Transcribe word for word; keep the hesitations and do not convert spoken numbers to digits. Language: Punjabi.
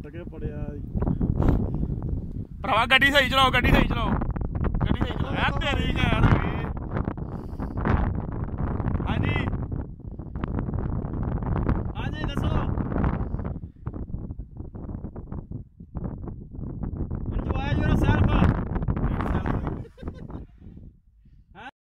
ਕੇ ਪੜਿਆ ਭਰਾਵਾ ਗੱਡੀ ਸਹੀ ਚਲਾਓ ਗੱਡੀ ਸਹੀ ਚਲਾਓ ਗੱਡੀ ਸਹੀ ਚਲਾਓ ਯਾਰ ਤੇਰੀ ਯਾਰ